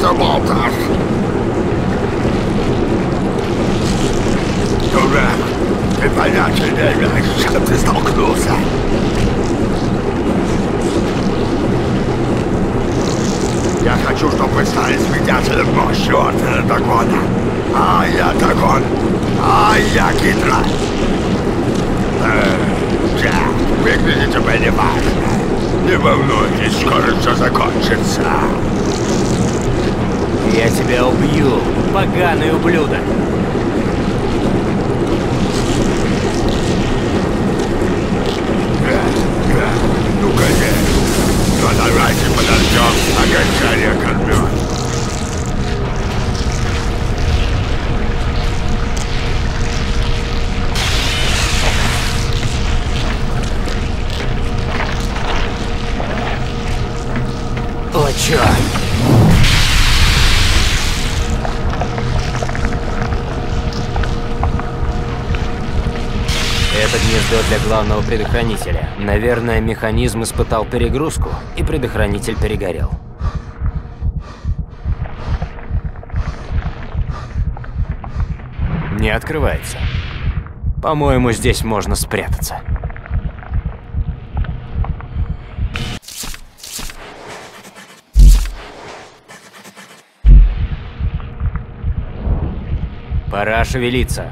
что болтаешь? Дурак, ты понятия не имеешь, с чем ты столкнулся. Я хочу, чтобы вы стали свидетелем мощи Ордена Дагона. А я Дагон. А я Гидра. Джек, выглядите вы неважно. Не волнуйтесь, скоро все закончится. Я тебя убью, поганый ублюдок. Ну, конечно. Но давайте подождем окончания кормён. О, чёрт! Это гнездо для главного предохранителя. Наверное, механизм испытал перегрузку, и предохранитель перегорел. Не открывается. По-моему, здесь можно спрятаться. Пора шевелиться.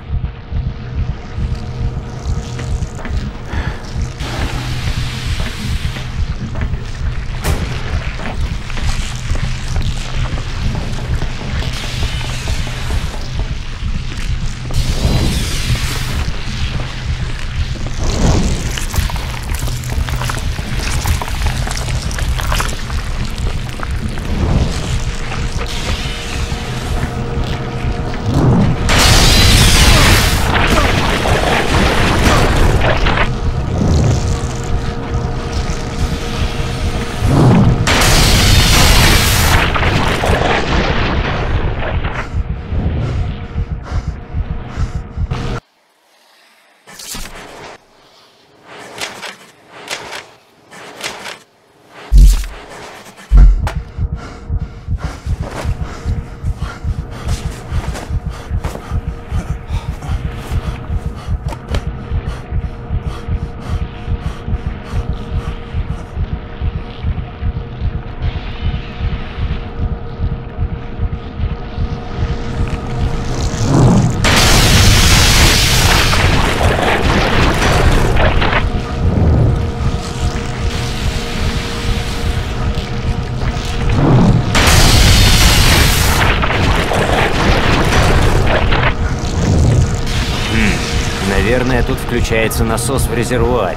Наверное, тут включается насос в резервуаре.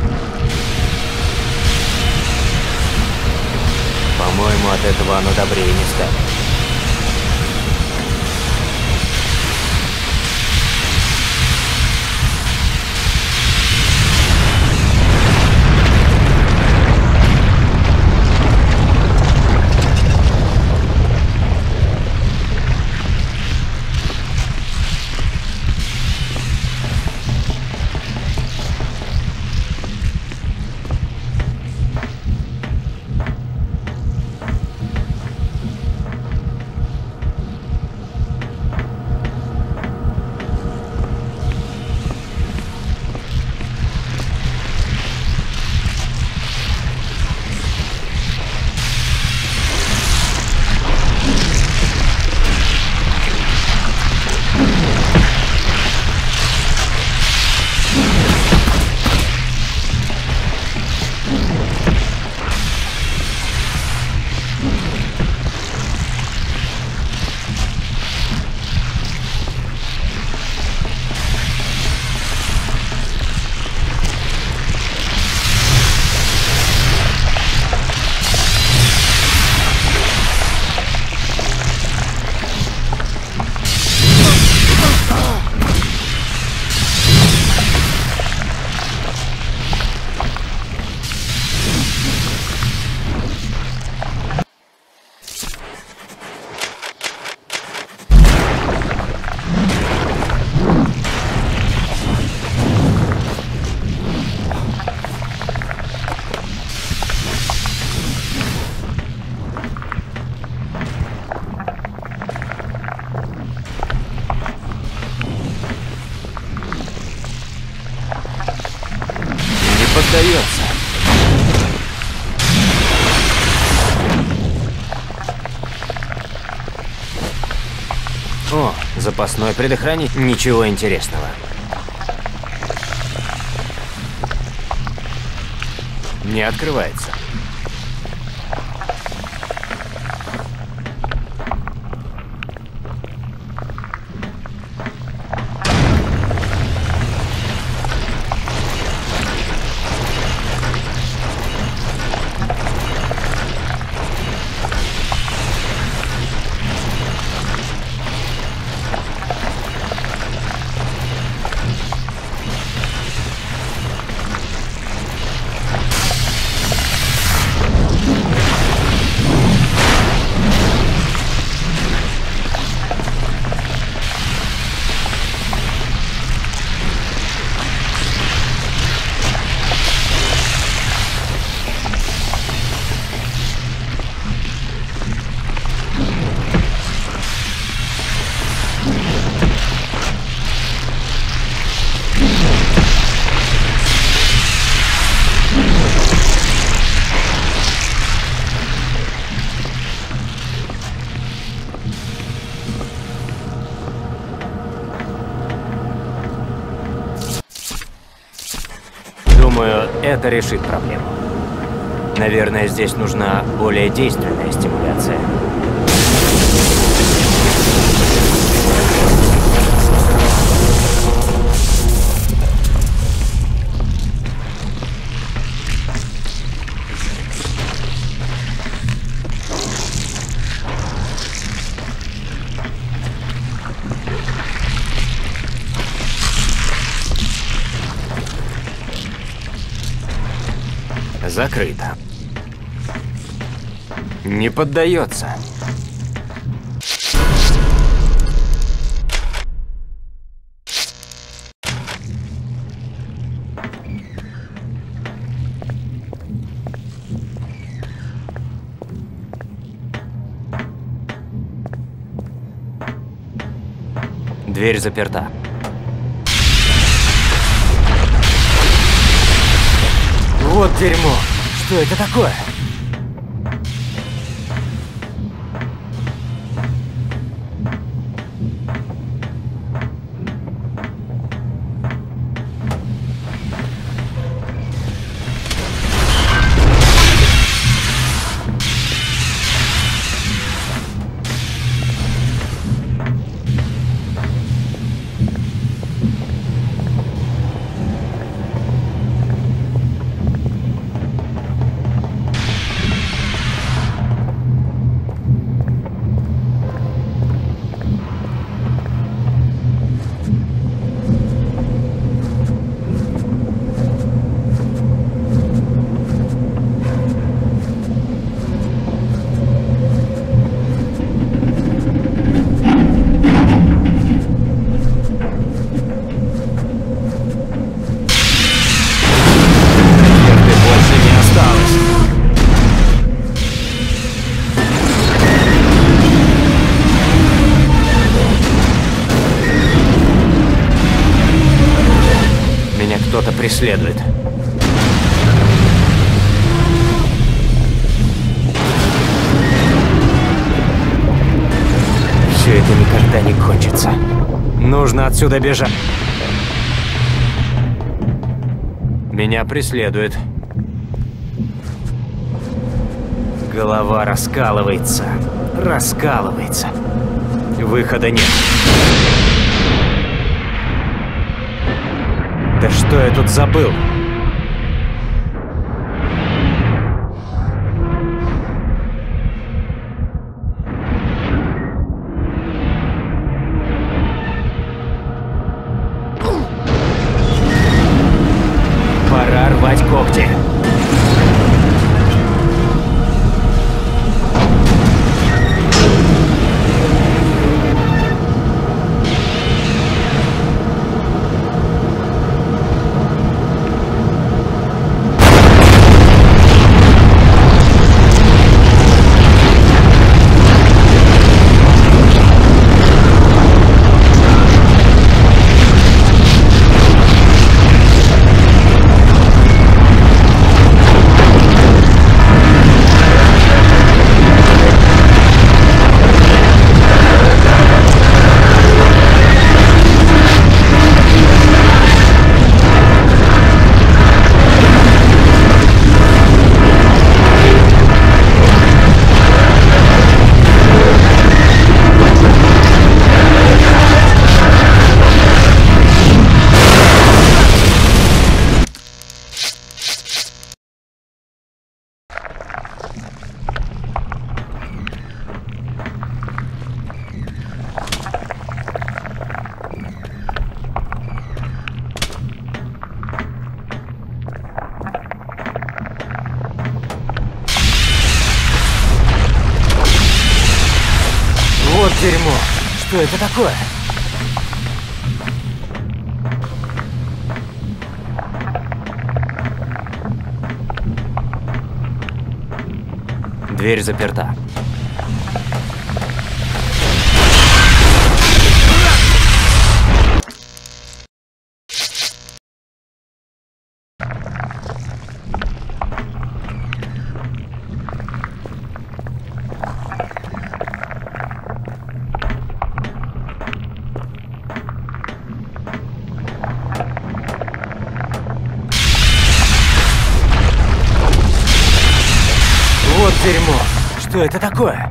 По-моему, от этого оно добрее не станет. поддается. О, запасной предохранитель. Ничего интересного. Не открывается. Думаю, это решит проблему. Наверное, здесь нужна более действенная стимуляция. Закрыто. Не поддается. Дверь заперта. Вот дерьмо! Что это такое? Кто-то преследует. Все это никогда не кончится. Нужно отсюда бежать. Меня преследует. Голова раскалывается. Раскалывается. Выхода нет. Да что я тут забыл? Пора рвать когти. Что это такое? Дверь заперта. Вот дерьмо. Что это такое?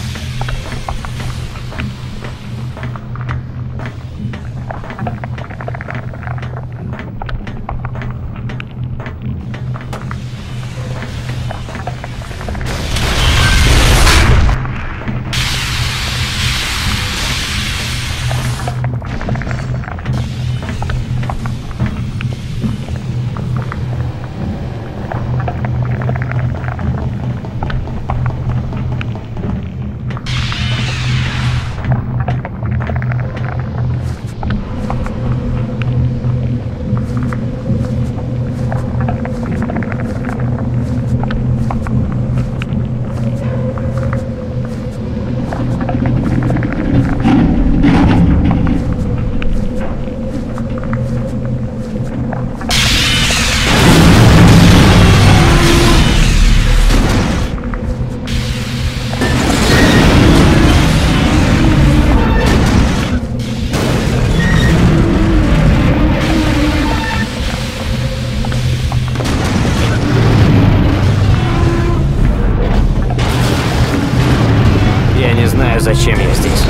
Зачем я здесь?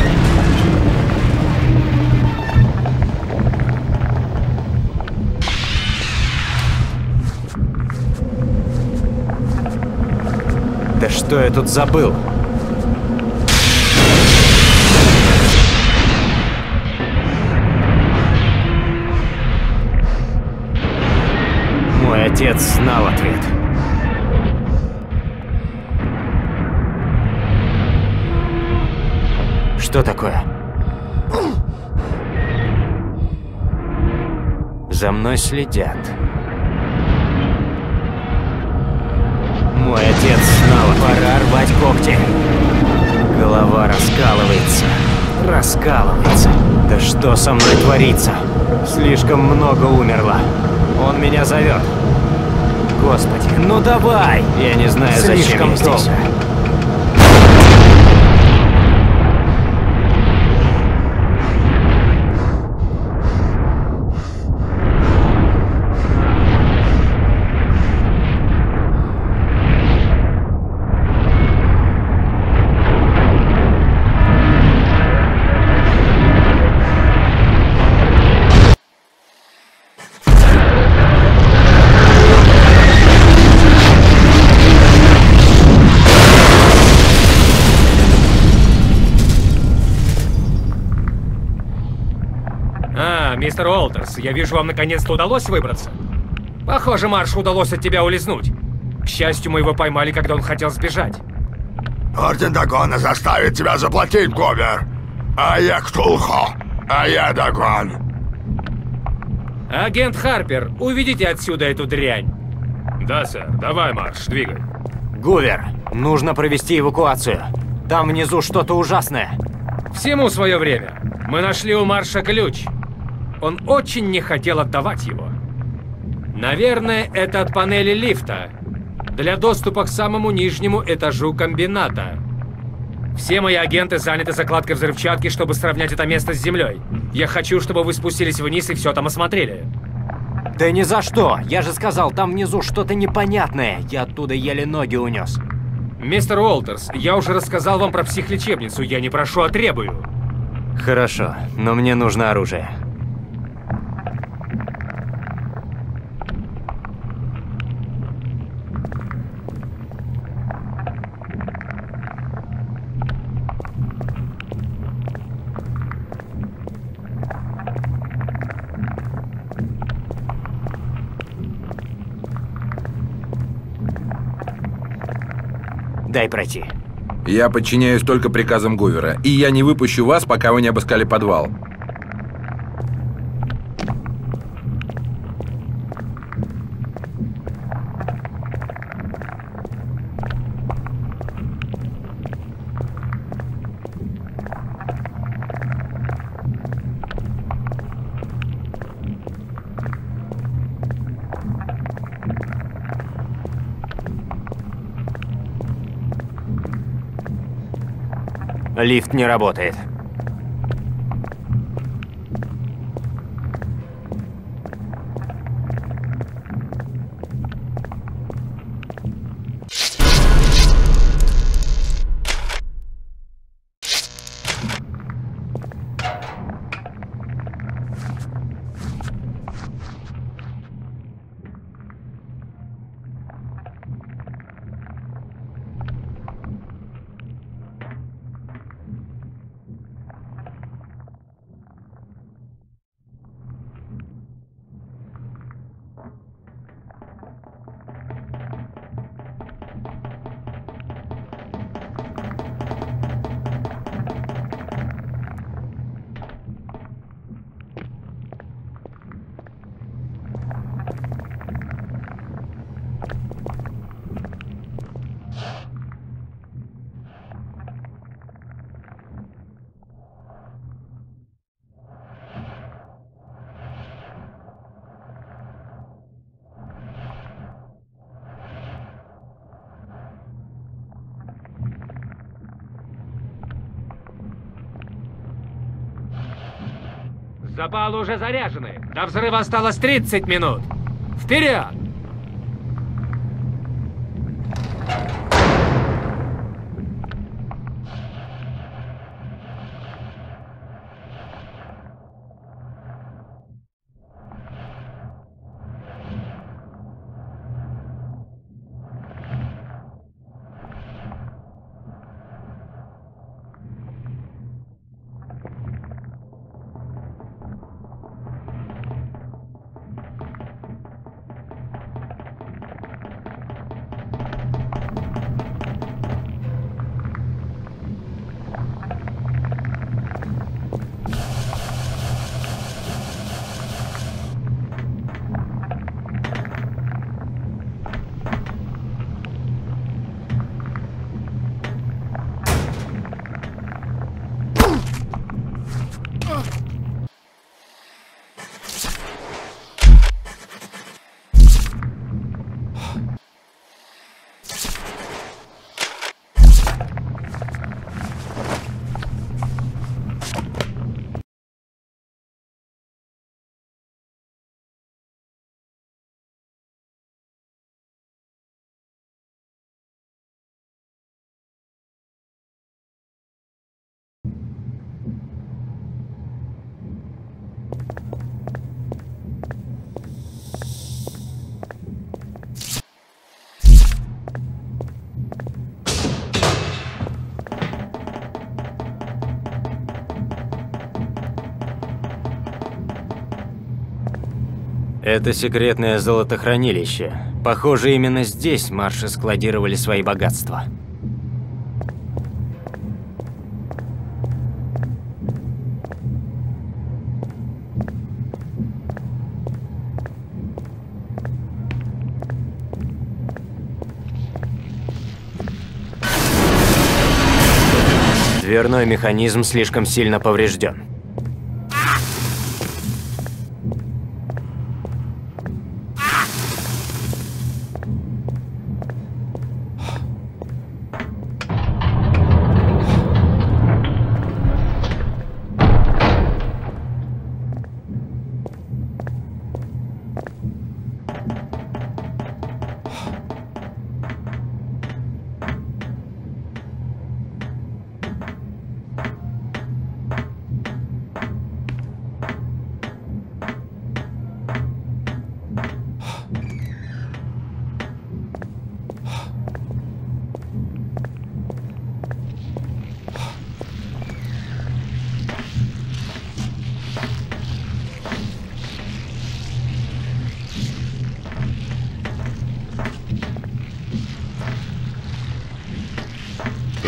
Да что я тут забыл? Мой отец знал ответ. Что такое? За мной следят. Мой отец знал, пора рвать когти. Голова раскалывается. Раскалывается. Да что со мной творится? Слишком много умерло. Он меня зовет. Господи, ну давай! Я не знаю, зачем я здесь. Мистер Уолтерс, я вижу, вам наконец-то удалось выбраться. Похоже, Маршу удалось от тебя улизнуть. К счастью, мы его поймали, когда он хотел сбежать. Орден Дагона заставит тебя заплатить, Гувер. А я Ктулхо, а я Дагон. Агент Харпер, уведите отсюда эту дрянь. Да, сэр. Давай, Марш, двигай. Гувер, нужно провести эвакуацию. Там внизу что-то ужасное. Всему свое время. Мы нашли у Марша ключ. Он очень не хотел отдавать его. Наверное, это от панели лифта. Для доступа к самому нижнему этажу комбината. Все мои агенты заняты закладкой взрывчатки, чтобы сравнять это место с землей. Я хочу, чтобы вы спустились вниз и все там осмотрели. Да ни за что! Я же сказал, там внизу что-то непонятное. Я оттуда еле ноги унес. Мистер Уолтерс, я уже рассказал вам про психлечебницу. Я не прошу, а требую. Хорошо, но мне нужно оружие. Дай пройти. Я подчиняюсь только приказам Гувера, и я не выпущу вас, пока вы не обыскали подвал. Лифт не работает. Запалы уже заряжены. До взрыва осталось 30 минут. Вперед! Это секретное золотохранилище. Похоже, именно здесь марши складировали свои богатства. Дверной механизм слишком сильно поврежден.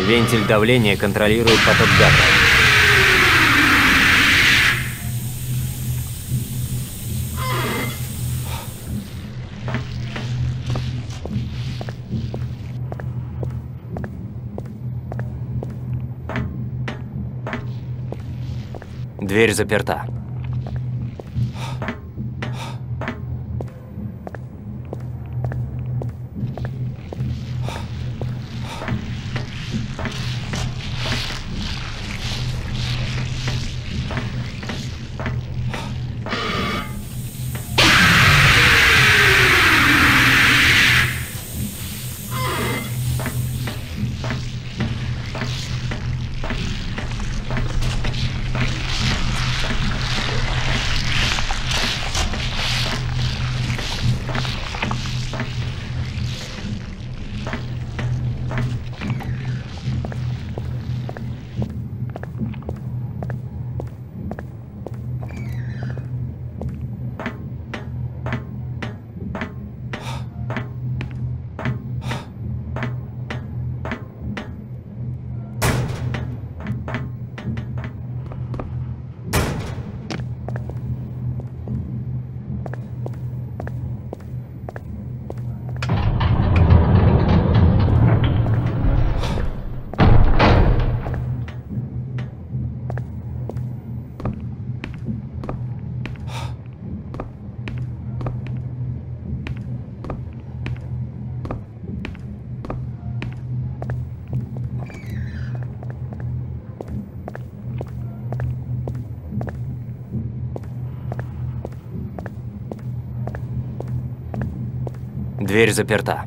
Вентиль давления контролирует поток газа. Дверь заперта. Дверь заперта.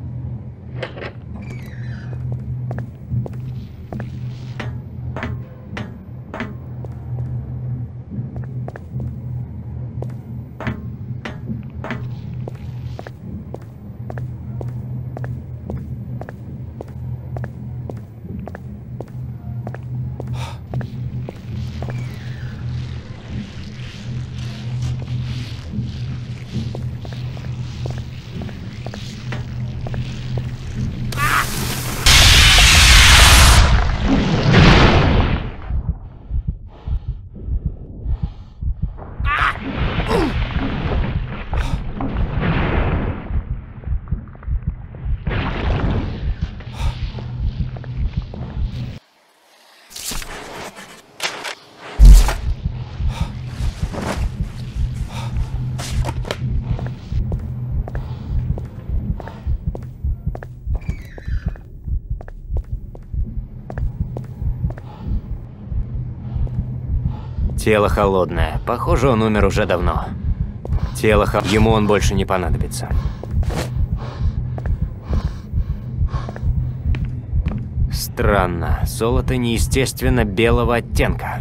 Тело холодное. Похоже, он умер уже давно. Ему он больше не понадобится. Странно. Золото неестественно белого оттенка.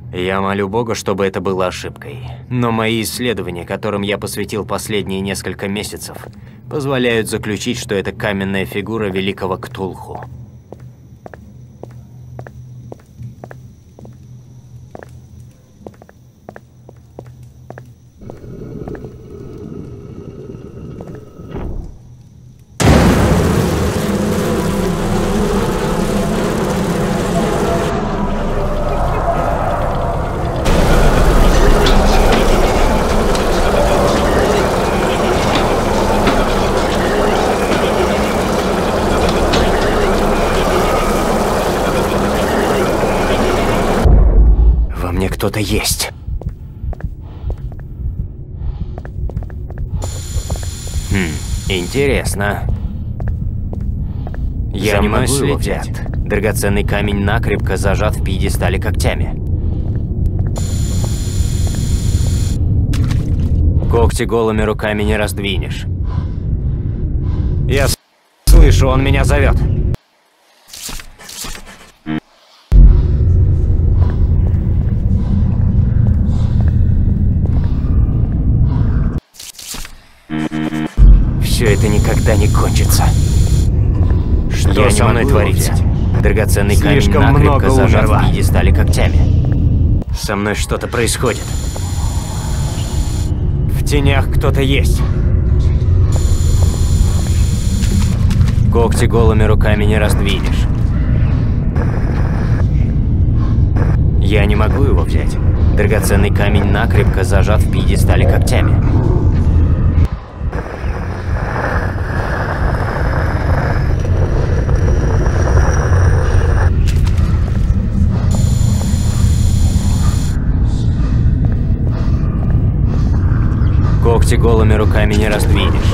Я молю Бога, чтобы это было ошибкой. Но мои исследования, которым я посвятил последние несколько месяцев, позволяют заключить, что это каменная фигура великого Ктулху. Кто-то есть. Интересно. Я не могу его взять. Драгоценный камень накрепко зажат в пьедестале когтями. Когти голыми руками не раздвинешь. Я слышу, он меня зовет. Все это никогда не кончится. Что со мной творится? Драгоценный камень накрепко зажат в пьедестале когтями. Со мной что-то происходит. В тенях кто-то есть. Когти голыми руками не раздвинешь. Я не могу его взять. Драгоценный камень накрепко зажат в пьедестале когтями. Когти голыми руками не раздвинешь.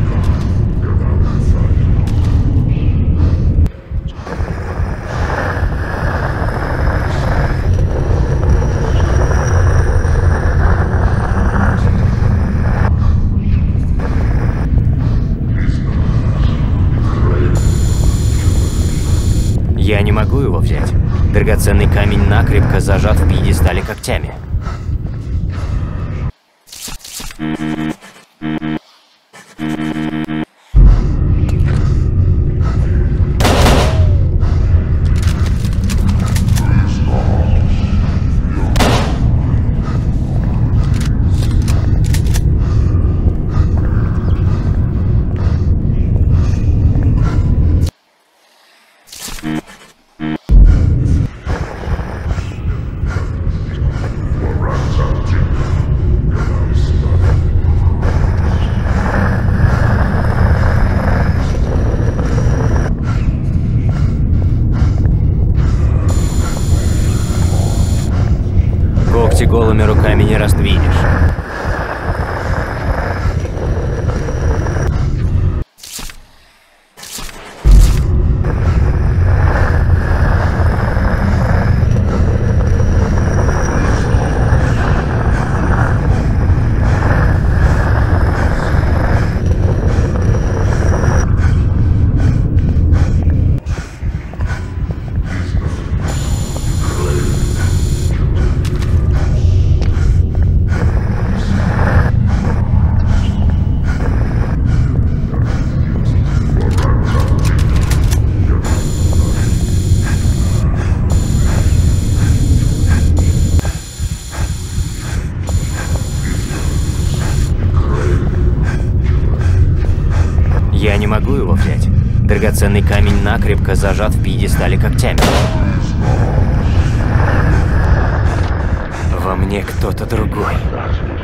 Я не могу его взять. Драгоценный камень накрепко зажат в пьедестале когтями. Когти голыми руками не раздвинешь. Я не могу его взять. Драгоценный камень накрепко зажат в пьедестале когтями. Во мне кто-то другой.